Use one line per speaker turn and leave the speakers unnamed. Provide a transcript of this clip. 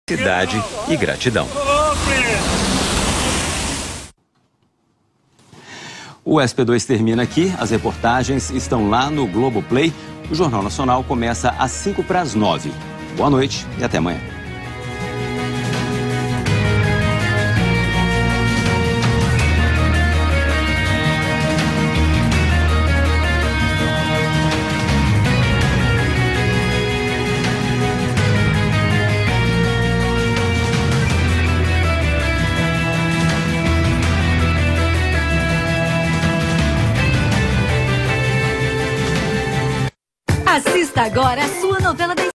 Felicidade e gratidão. O SP2 termina aqui. As reportagens estão lá no Globoplay. O Jornal Nacional começa às 8:55. Boa noite e até amanhã.
Assista agora a sua novela da